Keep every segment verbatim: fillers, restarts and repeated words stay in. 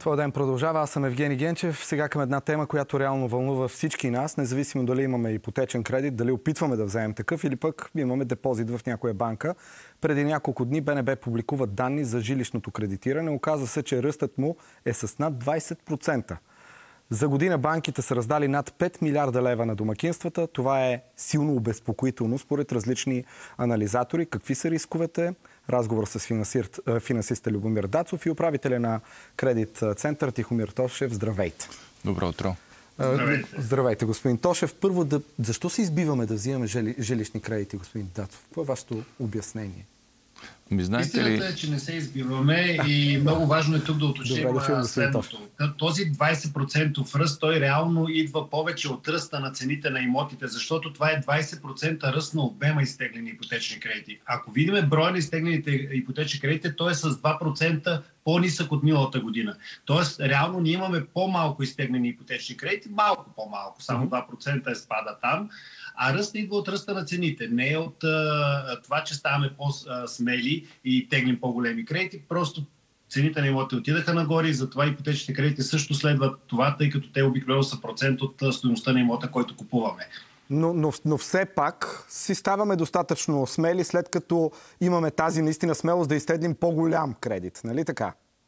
Твой ден продължава. Аз съм Евгений Генчев. Сега към една тема, която реално вълнува всички нас, независимо дали имаме ипотечен кредит, дали опитваме да вземем такъв или пък имаме депозит в някоя банка. Преди няколко дни Б Н Б публикува данни за жилищното кредитиране. Оказва се, че ръстът му е с над двайсет процента. За година банките са раздали над пет милиарда лева на домакинствата. Това е силно обезпокоително според различни анализатори. Какви са рисковете? Разговор с финансиста Любомир Дацов и управителя на Кредит Център Тихомир Тошев. Здравейте! Добро утро! Здравейте, Здравейте господин Тошев. Първо, да, защо се избиваме да взимаме жили, жилищни кредити, господин Дацов? Какво е вашето обяснение? Ми, знаете Истината ли... е, че не се избиваме и много важно е тук да уточним да следното. Този двайсет процента ръст, той реално идва повече от ръста на цените на имотите, защото това е двайсет процента ръст на обема изтеглени ипотечни кредити. Ако видим броя на изтеглените ипотечни кредити, той е с два процента по-нисък от миналата година. Тоест, реално ние имаме по-малко изтеглени ипотечни кредити, малко по-малко, само два процента е спада там. А ръста идва от ръста на цените. Не е от а, това, че ставаме по-смели и теглим по-големи кредити. Просто цените на имотите отидаха нагоре и затова ипотечните кредити също следват това, тъй като те обикновено са процент от стойността на имота, който купуваме. Но, но, но все пак си ставаме достатъчно смели, след като имаме тази наистина смелост да изтеглим по-голям кредит. Нали така?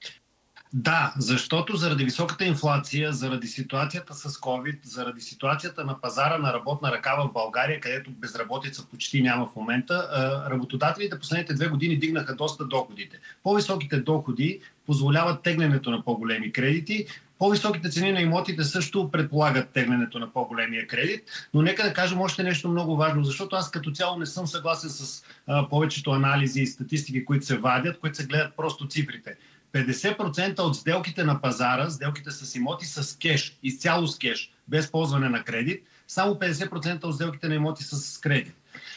Да, защото заради високата инфлация, заради ситуацията с COVID, заради ситуацията на пазара на работна ръка в България, където безработица почти няма в момента, работодателите последните две години дигнаха доста доходите. По-високите доходи позволяват теглянето на по-големи кредити. По-високите цени на имотите също предполагат теглянето на по-големия кредит, но нека да кажем още нещо много важно, защото аз като цяло не съм съгласен с а, повечето анализи и статистики, които се вадят, които се гледат просто цифрите. петдесет процента от сделките на пазара, сделките с имоти са с кеш, изцяло с кеш, без ползване на кредит. Само петдесет процента от сделките на имоти са с кредит.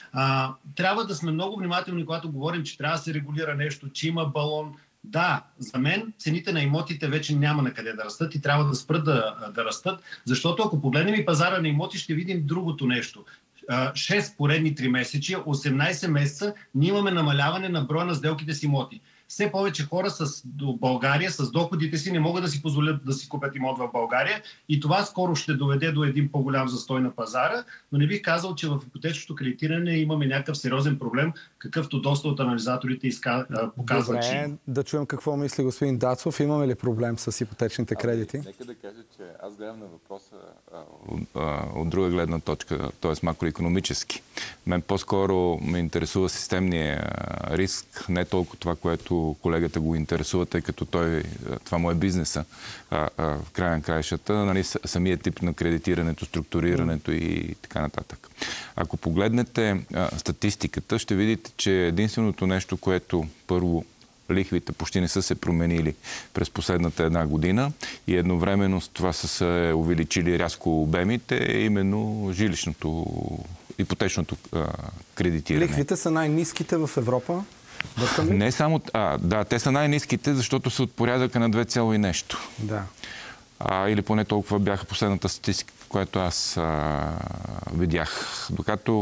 А, трябва да сме много внимателни, когато говорим, че трябва да се регулира нещо, че има балон. Да, за мен цените на имотите вече няма на къде да растат и трябва да спрат да, да растат, защото ако погледнем и пазара на имоти, ще видим другото нещо. шест поредни три месечия, осемнайсет месеца, ние имаме намаляване на броя на сделките с имоти. Все повече хора с България, с доходите си, не могат да си позволят да си купят имот в България и това скоро ще доведе до един по-голям застой на пазара, но не бих казал, че в ипотечното кредитиране имаме някакъв сериозен проблем, какъвто доста от анализаторите изка... показват. Добре, че... да чуем какво мисли господин Дацов. Имаме ли проблем с ипотечните кредити? А, нека да кажа, че аз гледам на въпроса а, а, от друга гледна точка, т.е. макроекономически. Мен по-скоро ме интересува системния риск, не толкова това, което колегата го интересува, тъй като той, това му е бизнеса а, а, в края на краищата, нали, самия тип на кредитирането, структурирането и така нататък. Ако погледнете а, статистиката, ще видите, че единственото нещо, което първо лихвите почти не са се променили през последната една година и едновременно с това са се увеличили рязко обемите, е именно жилищното, ипотечното а, кредитиране. Лихвите са най-ниските в Европа? Не само... А, да, те са най-ниските, защото са от порядъка на две цяло и нещо. Да. А, или поне толкова бяха последната статистика, която аз а, видях. Докато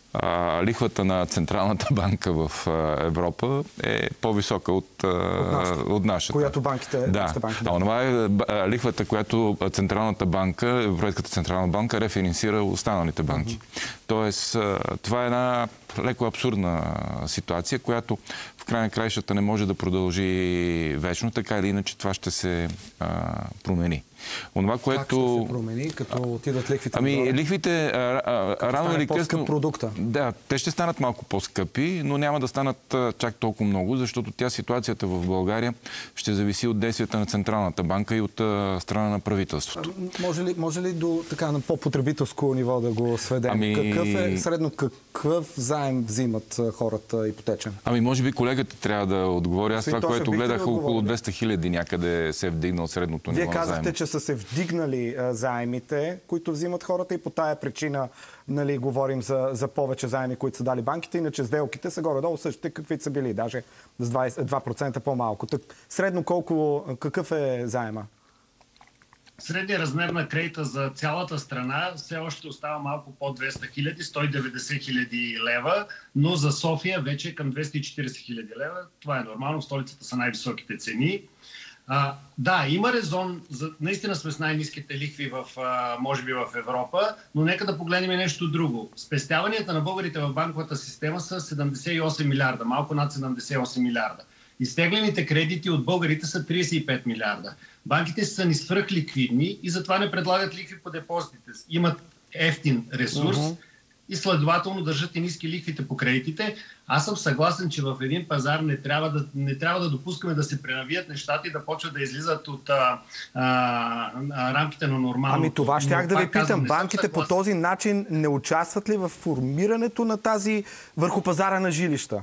а, лихвата на Централната банка в а, Европа е по-висока от, а, от, нашата, от нашата. Която банките... Да. Банки, да. А това е а, лихвата, която Централната банка, Европейската Централна банка рефинансира останалите банки. Mm-hmm. Тоест, а, това е една леко абсурдна ситуация, която в край на краищата не може да продължи вечно, така или иначе това ще се а, промени. Онова, което... Как ще се промени, като отидат лихвите? Ами, нагоре? лихвите а, а, рано или късно... продукта. Да, те ще станат малко по-скъпи, но няма да станат а, чак толкова много, защото тя ситуацията в България ще зависи от действията на Централната банка и от а, страна на правителството. А, може ли, може ли до така на по-потребителско ниво да го сведем? Ами... Какъв е средно какъв заем взимат хората ипотечен? Ами, може би колегата трябва да отговори. Аз това, което гледах, около двеста хиляди някъде се е вдигнал средното ниво на заем. Вие казахте, че са се вдигнали а, заемите, които взимат хората и по тая причина, нали, говорим за, за повече заеми, които са дали банките, иначе сделките са горе-долу същите, каквито са били, даже с двайсет, два процента по-малко. Так, средно колко, какъв е заема? Средният размер на кредита за цялата страна все още остава малко под двеста хиляди, сто и деветдесет хиляди лева, но за София вече е към двеста и четирийсет хиляди лева. Това е нормално, в столицата са най-високите цени. А, да, има резон. За, наистина сме с най-ниските лихви в, а, може би в Европа, но нека да погледнем нещо друго. Спестяванията на българите в банковата система са седемдесет и осем милиарда, малко над седемдесет и осем милиарда. Изтеглените кредити от българите са тридесет и пет милиарда. Банките са ни свръхликвидни и затова не предлагат лихви по депозитите. Имат ефтин ресурс, uh-huh. и следователно държат и ниски лихвите по кредитите. Аз съм съгласен, че в един пазар не трябва да, не трябва да допускаме да се пренавият нещата и да почват да излизат от а, а, а, рамките на нормално. Ами това щях да ви питам. Казвам, банките по този начин не участват ли в формирането на тази върху пазара на жилища?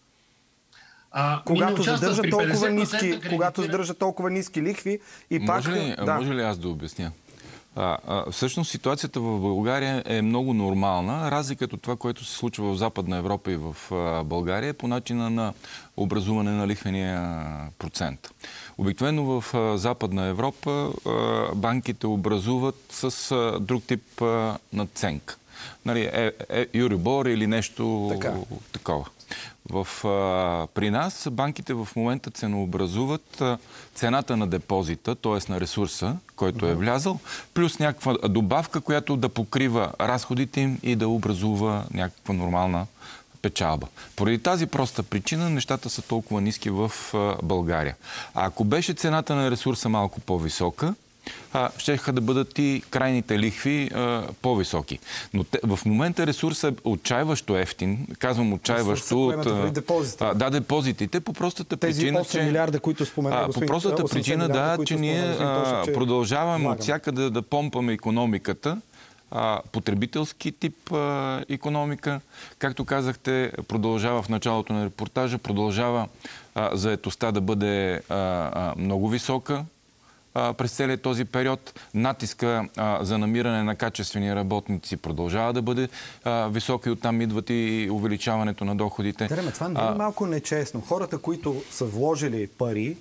А, когато задържат толкова ниски, когато задържат толкова ниски лихви и може пак... Ли, да. Може ли аз да обясня? А, а, всъщност ситуацията в България е много нормална. Разликата от това, което се случва в Западна Европа и в а, България е по начина на образуване на лихвения процент. Обикновено в а, Западна Европа а, банките образуват с а, друг тип а, надценка. Нали, е, е, Юрибор или нещо така. Такова. В, а, при нас банките в момента ценообразуват а, цената на депозита, т.е. на ресурса, който е влязъл, плюс някаква добавка, която да покрива разходите им и да образува някаква нормална печалба. Поради тази проста причина нещата са толкова ниски в а, България. А ако беше цената на ресурса малко по-висока, щеха да бъдат и крайните лихви а, по-високи. Но те, в момента ресурсът е отчаиващо ефтин. Казвам отчаиващо от... А, депозитите. А, да, депозитите по простата тези причина, осем милиарда, които спомена господин, по простата причина, да, че ние а, продължаваме от всякъде да, да помпаме икономиката, а, потребителски тип а, икономика. Както казахте, продължава в началото на репортажа, продължава а, заетостта да бъде а, а, много висока през целият този период. Натиска а, за намиране на качествени работници продължава да бъде а, висок и оттам идват и увеличаването на доходите. Тереме, това не е а... малко нечестно. Хората, които са вложили пари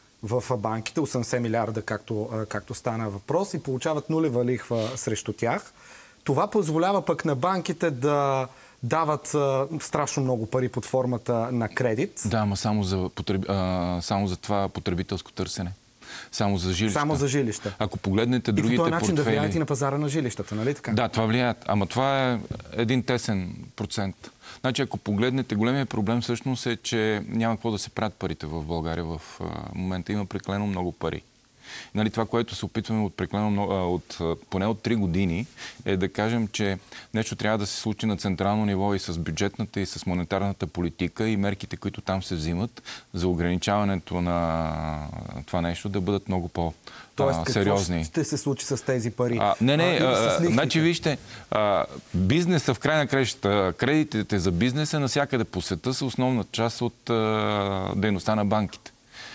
в банките, осемдесет милиарда, както, както стана въпрос, и получават нулева лихва срещу тях, това позволява пък на банките да дават а, страшно много пари под формата на кредит. Да, ама само за, потреб... а, само за това потребителско търсене. Само за жилища. Само за жилища. Ако погледнете другите портфели... И по този начин да влияят и на пазара на жилищата, нали така? Да, това влияят. Ама това е един тесен процент. Значи, ако погледнете, големия проблем всъщност е, че няма какво да се правят парите в България в а, момента. Има прекалено много пари. Нали, това, което се опитваме от, преклено, от, поне от три години, е да кажем, че нещо трябва да се случи на централно ниво и с бюджетната, и с монетарната политика и мерките, които там се взимат за ограничаването на това нещо, да бъдат много по-сериозни. Тоест, какво ще се случи с тези пари? А, не, не, а, значи вижте, а, бизнеса в край на краищата, кредитите за бизнеса навсякъде по света са основна част от а, дейността на банките.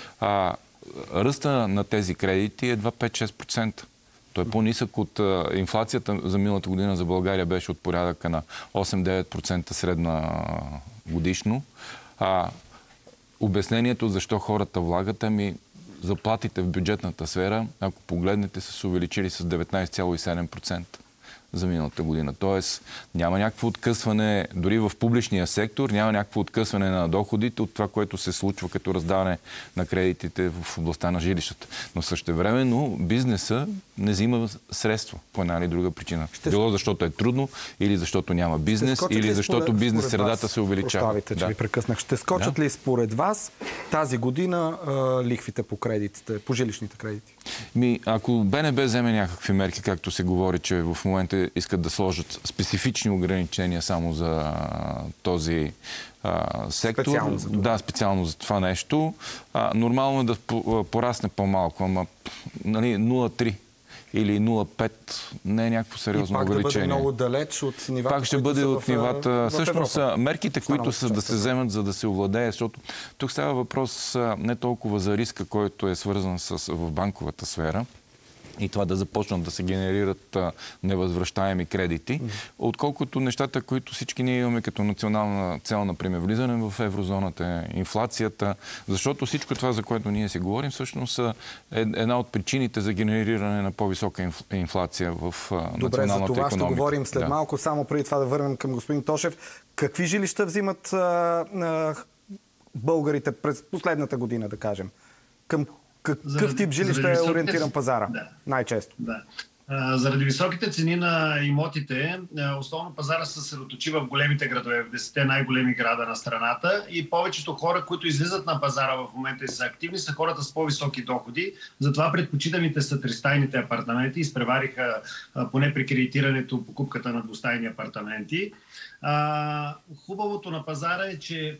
А, Ръста на тези кредити е едва пет-шест процента. Той е по-нисък от а, инфлацията за миналата година за България беше от порядъка на осем-девет процента средна годишно. А, обяснението защо хората влагат, ами заплатите в бюджетната сфера, ако погледнете, са се увеличили с деветнайсет цяло и седем процента за миналата година. Тоест няма някакво откъсване, дори в публичния сектор, няма някакво откъсване на доходите от това, което се случва като раздаване на кредитите в областта на жилищата. Но същевременно бизнеса не взима средства по една или друга причина. Ще... Било защото е трудно, или защото няма бизнес, или защото според, бизнес средата се увеличава. Прощавайте, че да. ви прекъснах. Ще скочат да. ли според вас тази година а, лихвите по кредитите, по жилищните кредити? Ми, ако БНБ вземе някакви мерки, както се говори, че в момента искат да сложат специфични ограничения само за този а, сектор. Специално за това. Да, специално за това нещо. А, нормално е да порасне по-малко, ама нали, нула цяло три или нула цяло пет не е някакво сериозно увеличение. И пак увеличение. Да бъде много далеч от нивата, пак ще бъде от нивата. В, всъщност в мерките, които са да се вземат, за да се овладее, защото тук става въпрос не толкова за риска, който е свързан с, в банковата сфера, и това да започнат да се генерират а, невъзвръщаеми кредити, mm. отколкото нещата, които всички ние имаме като национална цел, например, влизане в еврозоната, инфлацията, защото всичко това, за което ние си говорим, всъщност е една от причините за генериране на по-висока инфлация в а, националната Добре, економика. за това ще говорим след да. малко. Само преди това да върнем към господин Тошев. Какви жилища взимат а, а, българите през последната година, да кажем? Към какъв тип жилища е ориентиран пазара? Да. Най-често. Да. Заради високите цени на имотите, основно пазара се съсредоточи в големите градове, в десетте най-големи града на страната и повечето хора, които излизат на пазара в момента и са активни, са хората с по-високи доходи. Затова предпочитаните са тристайните апартаменти, изпревариха поне при кредитирането покупката на двустайни апартаменти. А, хубавото на пазара е, че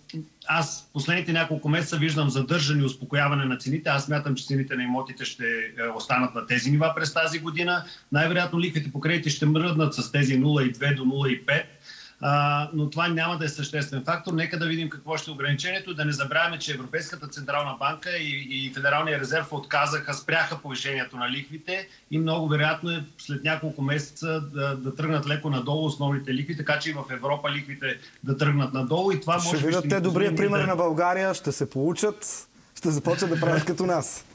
аз последните няколко месеца виждам задържане и успокояване на цените. Аз смятам, че цените на имотите ще останат на тези нива през тази година. Най-вероятно лихвите по кредити ще мръднат с тези нула цяло и две до нула цяло и пет. Uh, но това няма да е съществен фактор. Нека да видим какво ще е ограничението. Да не забравяме, че Европейската централна банка и, и Федералния резерв отказаха, спряха повишението на лихвите и много вероятно е след няколко месеца да, да тръгнат леко надолу основните лихви, така че и в Европа лихвите да тръгнат надолу. И това ще може видят ще те добрия пример да... на България, ще се получат, ще започнат да правят като нас.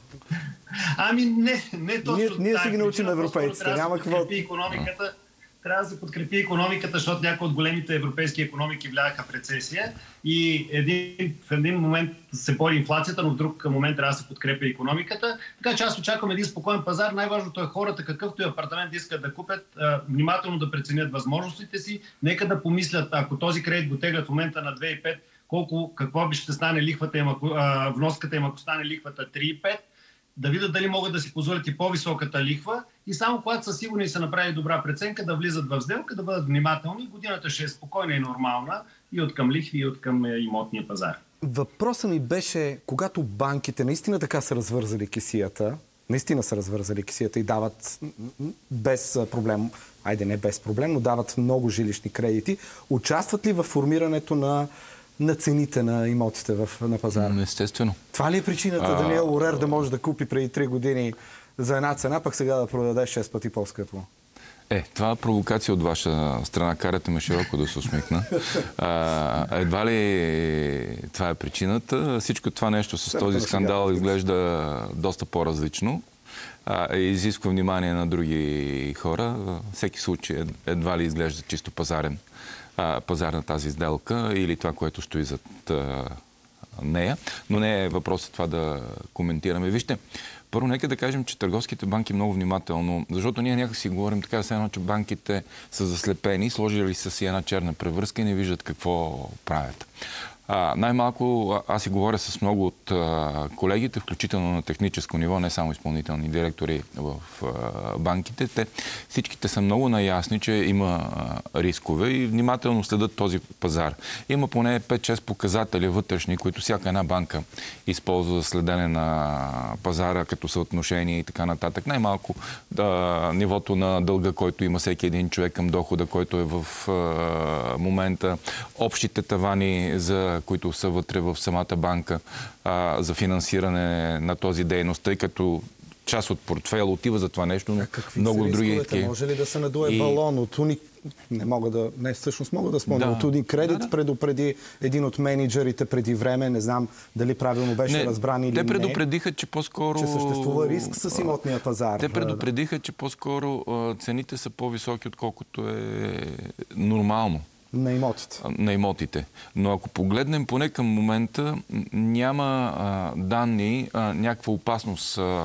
Ами не, не точно. Ние, ние си ги научим европейците. Няма какво. Икономиката. Трябва да се подкрепи икономиката, защото някои от големите европейски икономики влягаха в рецесия и един, в един момент се бори инфлацията, но в друг момент трябва да се подкрепя икономиката. Така че аз очаквам един спокоен пазар. Най-важното е хората, какъвто и апартамент искат да купят, внимателно да преценят възможностите си. Нека да помислят, ако този кредит го теглят в момента на две цяло и пет, колко, какво би ще стане лихвата им, ако, а, вноската им, ако стане лихвата три цяло и пет, да видят дали могат да си позволят и по-високата лихва и само когато са сигурни и са направили добра преценка, да влизат в сделка, да бъдат внимателни. Годината ще е спокойна и нормална и от към лихви, и от към имотния пазар. Въпросът ми беше, когато банките наистина така са развързали кесията, наистина са развързали кесията и дават без проблем, айде не без проблем, но дават много жилищни кредити, участват ли в формирането на на цените на имотите в, на пазара? Естествено. Това ли е причината а... Даниел Орер да може да купи преди три години за една цена, пък сега да продаде шест пъти по-скъпо? Е, това е провокация от ваша страна. Карате ме широко да се усмихна. А, едва ли това е причината. Всичко това нещо с този скандал изглежда доста по-различно. А, изисква внимание на други хора. Всеки случай едва ли изглежда чисто пазарен. Пазар на тази сделка или това, което стои зад а, нея. Но не е въпросът това да коментираме. Вижте, първо нека да кажем, че търговските банки много внимателно, защото ние някак си говорим така, все едно, че банките са заслепени, сложили са си една черна превръзка и не виждат какво правят. А, най-малко аз си говоря с много от а, колегите, включително на техническо ниво, не само изпълнителни директори в а, банките. Те, всичките са много наясни, че има а, рискове и внимателно следят този пазар. Има поне пет-шест показатели вътрешни, които всяка една банка използва за следене на пазара като съотношение и така нататък. Най-малко да, нивото на дълга, който има всеки един човек към дохода, който е в а, момента, общите тавани за които са вътре в самата банка а, за финансиране на този дейност, тъй като част от портфейла отива за това нещо, но много други... Рисковете? Може ли да се надуе и... балон от уни... Не мога да... Не, всъщност мога да спомня. Да. От Уни Кредит да, да. предупреди един от менеджерите преди време, не знам дали правилно беше не, разбран или те не. Те предупредиха, че по-скоро... Че съществува риск с имотния пазар. Те предупредиха, че по-скоро цените са по-високи, отколкото е нормално. На имотите. На имотите. Но ако погледнем поне към момента, няма а, данни, а, някаква опасност а,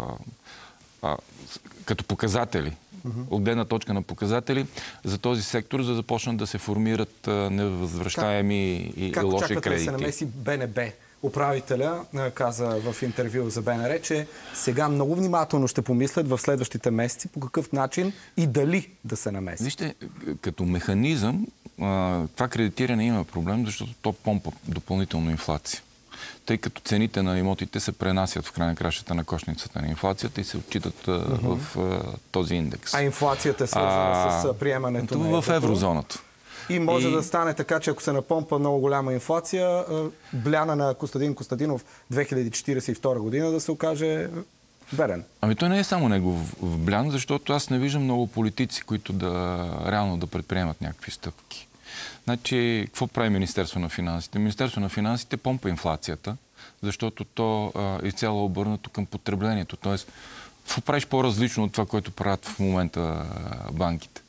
а, като показатели, uh-huh. от гледна точка на показатели за този сектор, за да започнат да се формират а, невъзвръщаеми как, и, как и лоши кредити. Как очаквате да се намеси Б Н Б? Управителя каза в интервю за Б Н Р, че сега много внимателно ще помислят в следващите месеци по какъв начин и дали да се намеси. Вижте, като механизъм това кредитиране има проблем, защото то помпа допълнително инфлация. Тъй като цените на имотите се пренасят в край на кращата на кошницата на инфлацията и се отчитат uh-huh. в uh, този индекс. А инфлацията е свързана а, с приемането на в еврозоната. И може и... да стане така, че ако се напомпа много голяма инфлация, бляна на Костадин Костадинов две хиляди четиридесет и втора година да се окаже верен. Ами той не е само негов блян, защото аз не виждам много политици, които да реално да предприемат някакви стъпки. Значи, какво прави Министерство на финансите? Министерство на финансите помпа инфлацията, защото то а, изцяло е обърнато към потреблението. Тоест, какво правиш по-различно от това, което правят в момента а, банките?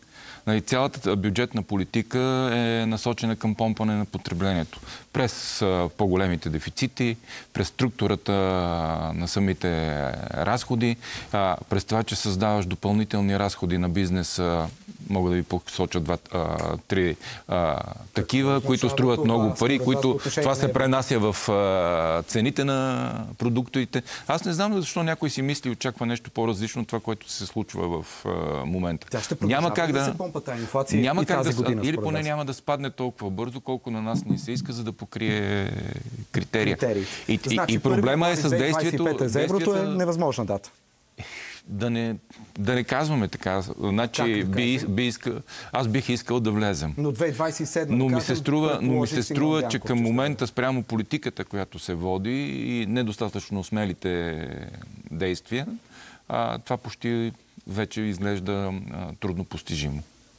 Нали, цялата бюджетна политика е насочена към помпане на потреблението. През а, по-големите дефицити, през структурата на самите разходи, а, през това, че създаваш допълнителни разходи на бизнеса. Мога да ви посоча два, а, три а, такива, които струват това, много пари, които това се пренася в а, цените на продуктите. Аз не знам защо някой си мисли и очаква нещо по-различно от това, което се случва в а, момента. Тя ще няма как да, да се помпа тази инфлация няма и как тази да, година. Или поне няма да спадне толкова бързо, колко на нас не се иска, за да покрие критерия. Критерии. И, значи, и, и проблема е с действието... За еврото е невъзможна дата. Да не, да не казваме така. Значи, да би, би иска, аз бих искал да влезем. Но две хиляди двадесет и седма, но ми казвам, се струва, но ми се струва Дянков, че към момента спрямо политиката, която се води и недостатъчно смелите действия, а, това почти вече изглежда а, трудно постижимо.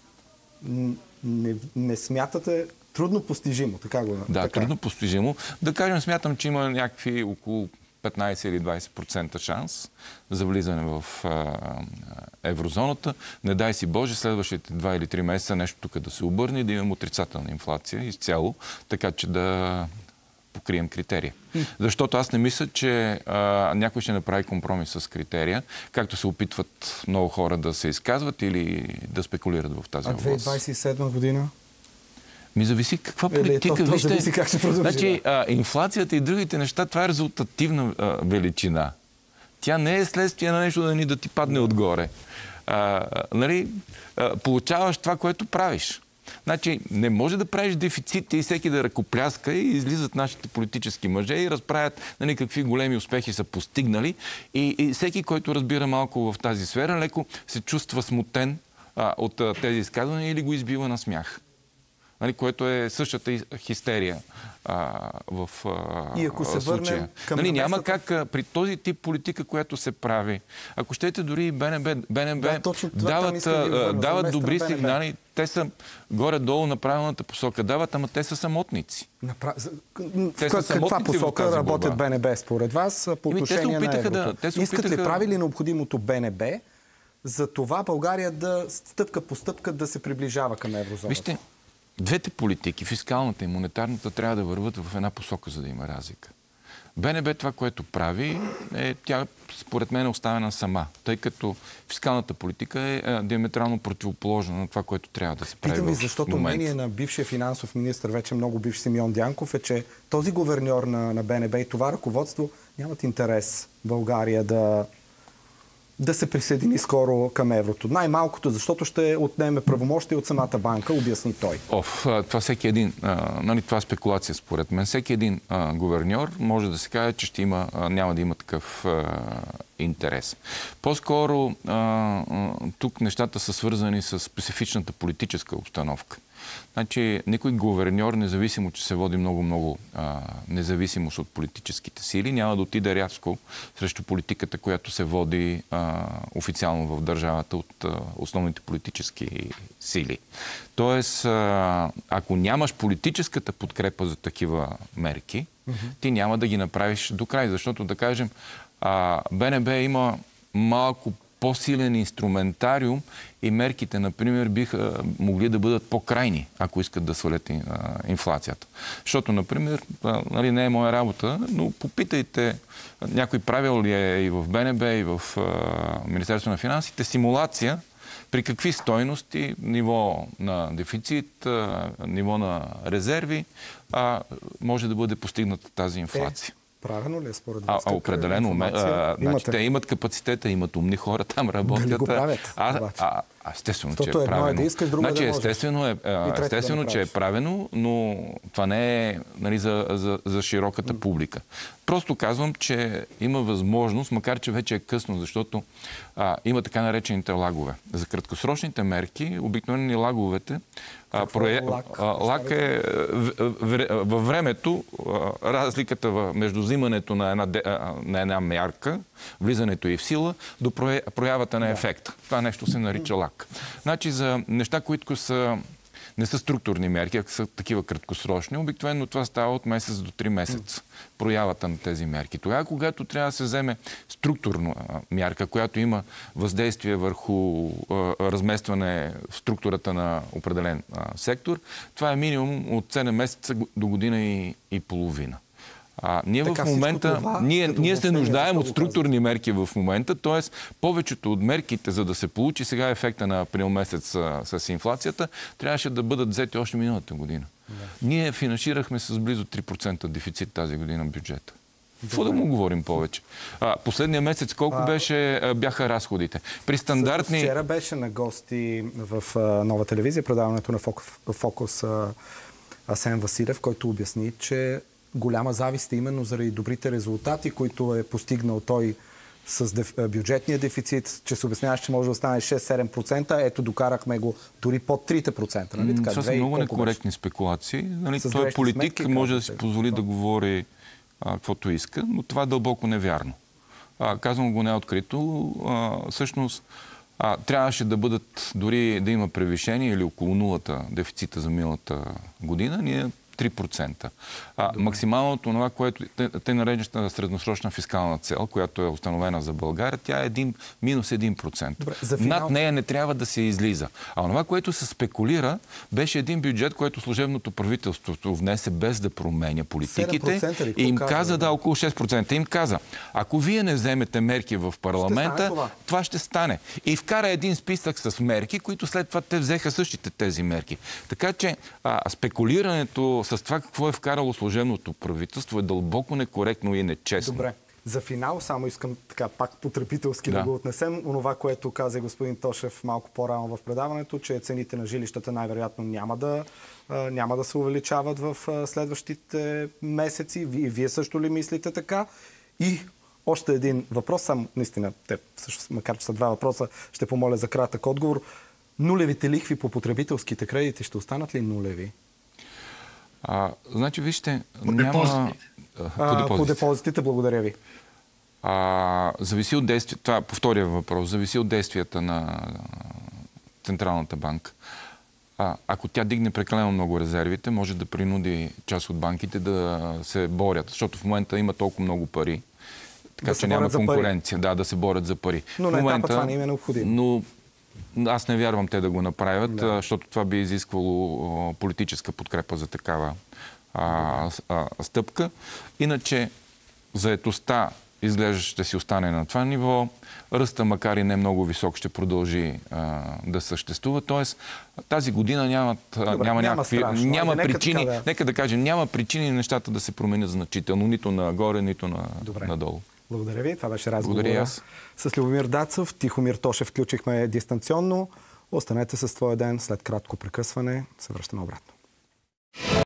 Не, не смятате трудно постижимо, така го... Да, така. трудно постижимо. Да кажем, смятам, че има някакви около петнадесет или двадесет процента шанс за влизане в а, еврозоната. Не дай си Боже, следващите два или три месеца нещо тук да се обърне и да имам отрицателна инфлация изцяло, така че да покрием критерия. Защото аз не мисля, че а, някой ще направи компромис с критерия, както се опитват много хора да се изказват или да спекулират в тази област. А две хиляди двадесет и седма година? Ми зависи каква политика. Е, то, то вижте, зависи как ще продължи. Значи, а, инфлацията и другите неща, това е резултативна а, величина. Тя не е следствие на нещо да ни да ти падне отгоре. А, нали, а, получаваш това, което правиш. Значи, не може да правиш дефицити и всеки да ръкопляска и излизат нашите политически мъже и разправят нали, какви големи успехи са постигнали. И, и всеки, който разбира малко в тази сфера, леко се чувства смутен а, от а, тези изказвания или го избива на смях. Нали, което е същата хистерия а, в а, и ако се случая. Към нали, намесата... няма как а, при този тип политика, която се прави, ако щете дори и БНБ, БНБ да, дават, да дават добри сигнали, те са горе-долу на правилната посока. Дават, ама те са самотници. Напра... Те в каква посока работят борба. БНБ според вас по отношение на еврото? Да, те се Искат опитаха... ли прави ли необходимото БНБ за това България да стъпка по стъпка да се приближава към еврозоната? Вижте, двете политики, фискалната и монетарната, трябва да върват в една посока, за да има разлика. БНБ това, което прави, е, тя според мен е оставена сама, тъй като фискалната политика е, е диаметрално противоположна на това, което трябва да се прави. Питам ви, в защото момента. мнение на бившия финансов министр, вече много бивш Симеон Дянков, е, че този гуверньор на, на БНБ и това ръководство нямат интерес България да да се присъедини скоро към еврото. Най-малкото, защото ще отнеме правомощие от самата банка, обясни той. Оф, това всеки един, а, нали, това е спекулация според мен. Всеки един а, гуверньор може да се каже, че ще има, а, няма да има такъв а, интерес. По-скоро а, а, тук нещата са свързани с специфичната политическа обстановка. Значи, никой гуверньор, независимо, че се води много-много независимост от политическите сили, няма да отиде рязко срещу политиката, която се води а, официално в държавата от а, основните политически сили. Тоест, а, ако нямаш политическата подкрепа за такива мерки, mm-hmm. ти няма да ги направиш до край. Защото, да кажем, а, БНБ има малко по-силен инструментариум и мерките, например, биха могли да бъдат по-крайни, ако искат да свалят инфлацията. Защото, например, нали, не е моя работа, но попитайте, някой правил ли е и в БНБ, и в Министерството на финансите, симулация при какви стойности, ниво на дефицит, ниво на резерви, може да бъде постигната тази инфлация. Правилно ли е според вас? А, определено. А, значи, те имат капацитета, имат умни хора, там работят. Дали го правят? А, а, а, естествено, Стото че е правено. Едно е да искаш, друго значи, да естествено, е, естествено да че е правено, но това не е нали, за, за, за широката mm. публика. Просто казвам, че има възможност, макар че вече е късно, защото а, има така наречените лагове. За краткосрочните мерки, обикновени лаговете, а, прое... лак? А, лак е във времето а, разликата между взимането на една, на една мярка, влизането и в сила, до проявата на ефекта. Това нещо се нарича лак. Значи за неща, които са не са структурни мерки, а са такива краткосрочни. Обикновено това става от месец до три месеца. Проявата на тези мерки. Тогава, когато трябва да се вземе структурна мярка, която има въздействие върху а, разместване в структурата на определен а, сектор, това е минимум от седем месеца до година и, и половина. А, ние така, в момента, това, ние, ние се нуждаем от структурни мерки в момента, т.е. повечето от мерките, за да се получи сега ефекта на април месец с, с инфлацията, трябваше да бъдат взети още миналата година. Да. Ние финансирахме с близо три процента дефицит тази година бюджета. Какво да му говорим повече? А, последния месец колко а... беше, бяха разходите? При стандартни... Вчера беше на гости в а, Нова телевизия, предаването на Фокус, Фокус а, Асен Василев, който обясни, че голяма завист е именно заради добрите резултати, които е постигнал той с деф... бюджетния дефицит, че се обясняваш, че може да остане шест-седем процента. Ето, докарахме го дори под три процента. Нали? Така, това са много некоректни спекулации. Нали? Той е политик, сметки, може да си позволи да говори а, каквото иска, но това е дълбоко невярно. А, казвам го неоткрито. А, всъщност, а, трябваше да бъдат, дори да има превишение или около нулата дефицита за миналата година. Ние три процента. А, максималното това, което те, те нареждат на средносрочна фискална цел, която е установена за България, тя е един, минус един процент. Добре, финал... Над нея не трябва да се излиза. А това, което се спекулира, беше един бюджет, който служебното правителството внесе без да променя политиките. И им каза, каза, да, около шест процента. Им каза, ако вие не вземете мерки в парламента, ще това. това ще стане. И вкара един списък с мерки, които след това те взеха същите тези мерки. Така че а, спекулирането с това какво е вкарало служебното правителство е дълбоко некоректно и нечестно. Добре. За финал само искам така пак потребителски да, да го отнесем. Онова, което каза господин Тошев малко по-рано в предаването, че цените на жилищата най-вероятно няма да, няма да се увеличават в следващите месеци. И вие също ли мислите така? И още един въпрос, сам наистина, те, също, макар че са два въпроса, ще помоля за кратък отговор. Нулевите лихви по потребителските кредити ще останат ли нулеви? А, значи, вижте, по няма... Депозитите. А, по депозитите. По депозитите, благодаря ви. А, зависи от действията, това по втория въпрос, зависи от действията на Централната банка. А, ако тя дигне прекалено много резервите, може да принуди част от банките да се борят, защото в момента има толкова много пари, така да че няма конкуренция. Да, да се борят за пари. Но на етапа това не им е необходимо. Но аз не вярвам те да го направят, да. Защото това би изисквало политическа подкрепа за такава а, а, стъпка. Иначе заетостта изглежда ще си остане на това ниво. Ръста, макар и не много висок, ще продължи а, да съществува. Тоест, тази година нямат, Добре, няма, няма някакви... Страшно. Няма Айде, причини, нека, да... нека да кажем, няма причини нещата да се променят значително. Нито нагоре, нито на, надолу. Благодаря ви. Това беше разговора с Любомир Дацов. Тихомир Тошев включихме дистанционно. Останете с твоя ден. След кратко прекъсване се връщаме обратно.